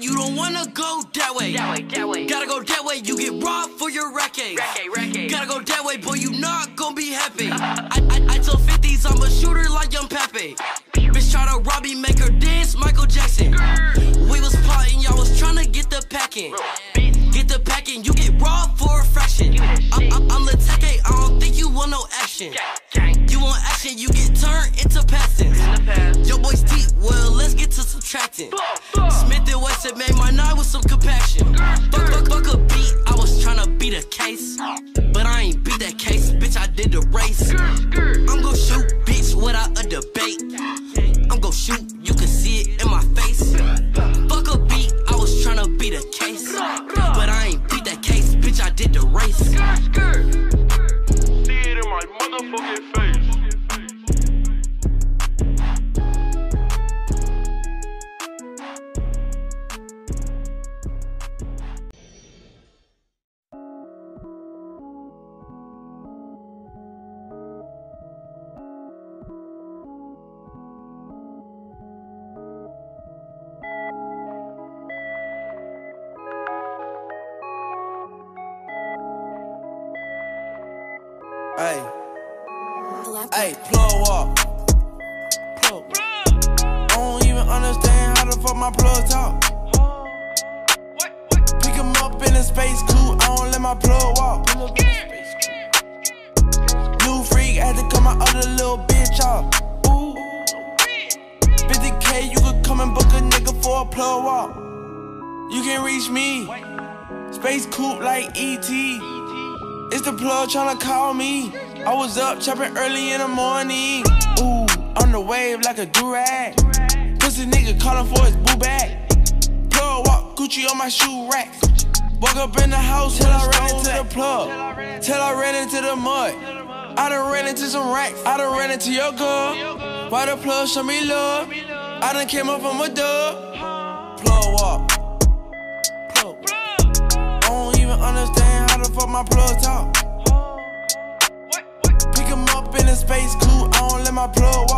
you don't wanna go that way. That way. Gotta go that way, you get robbed for your racket. Gotta go that way, boy, you not gonna be happy. I told 50s I'm a shooter like Young Pepe. Bitch try to rob me, make her dance, Michael Jackson. We was plotting, y'all was tryna get the packing. Get the packing, you get robbed for a fraction. I'm the tech, I don't think you want no action. You want action, you get turned into pastings. Your boy's deep, well, let's get to subtracting. Smith and Wesson made my night with some compassion. Fuck a beat, I was tryna beat a case. But I ain't beat that case, bitch, I did the race. I'm gon' shoot, bitch, without a debate. I'm gon' shoot, you can see it in my face. Fuck a beat, I was tryna beat a case. But I ain't beat that case, bitch, I did the race. See it in my motherfucking face. Hey, plug walk. I don't even understand how the fuck my plug talk. Pick him up in a space coupe, I don't let my plug walk. New freak, I had to cut my other little bitch off. 50K, you could come and book a nigga for a plug walk. You can reach me, space coupe like E.T. It's the plug tryna call me. I was up chopping early in the morning. Ooh, on the wave like a do-rag. Pussy nigga calling for his boo bag. Plug walk, Gucci on my shoe rack. Woke up in the house till I ran into the plug. Till I ran into the mud. I done ran into some racks. I done ran into your girl. Why the plug show me love? I done came up from a dub. Plug walk. I don't even understand how the fuck my plug talk. Pick him up in a space coupe, I don't let my plug walk.